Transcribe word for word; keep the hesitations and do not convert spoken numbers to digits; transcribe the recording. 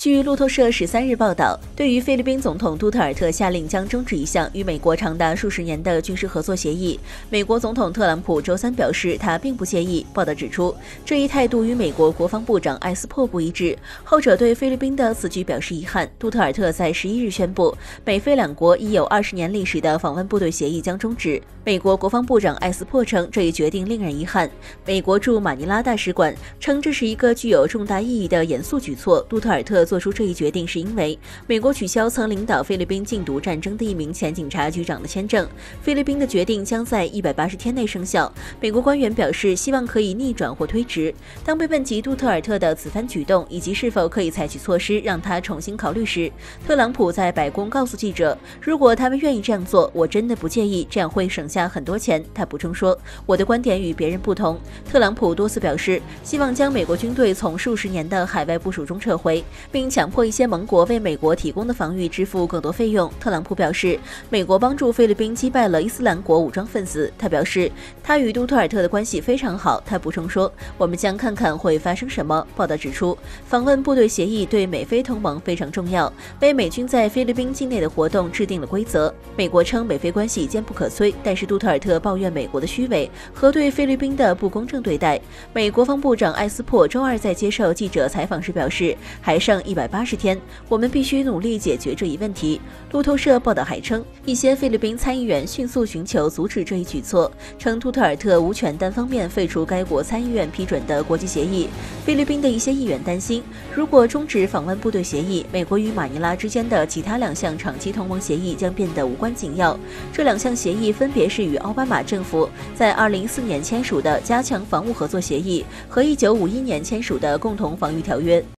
据路透社十三日报道，对于菲律宾总统杜特尔特下令将终止一项与美国长达数十年的军事合作协议，美国总统特朗普周三表示他并不介意。报道指出，这一态度与美国国防部长埃斯珀不一致，后者对菲律宾的此举表示遗憾。杜特尔特在十一日宣布，美菲两国已有二十年历史的访问部队协议将终止。美国国防部长埃斯珀称，这一决定令人遗憾。美国驻马尼拉大使馆称，这是一个具有重大意义的严肃举措。杜特尔特做出这一决定是因为美国取消曾领导菲律宾禁毒战争的一名前警察局长的签证。菲律宾的决定将在一百八十天内生效。美国官员表示，希望可以逆转或推迟。当被问及杜特尔特的此番举动以及是否可以采取措施让他重新考虑时，特朗普在白宫告诉记者，如果他们愿意这样做，我真的不介意，这样会省下很多钱。他补充说，我的观点与别人不同。特朗普多次表示，希望将美国军队从数十年的海外部署中撤回，并强迫一些盟国为美国提供的防御支付更多费用。特朗普表示，美国帮助菲律宾击败了伊斯兰国武装分子。他表示，他与杜特尔特的关系非常好。他补充说，我们将看看会发生什么。报道指出，访问部队协议对美菲同盟非常重要，为美军在菲律宾境内的活动制定了规则。美国称美菲关系坚不可摧，但是杜特尔特抱怨美国的虚伪和对菲律宾的不公正对待。美国防部长埃斯珀周二在接受记者采访时表示，还剩一百八十天，我们必须努力解决这一问题。路透社报道还称，一些菲律宾参议员迅速寻求阻止这一举措，称杜特尔特无权单方面废除该国参议院批准的国际协议。菲律宾的一些议员担心，如果终止访问部队协议，美国与马尼拉之间的其他两项长期同盟协议将变得无关紧要。这两项协议分别是与奥巴马政府在二零一四年签署的加强防务合作协议和一九五一年签署的共同防御条约。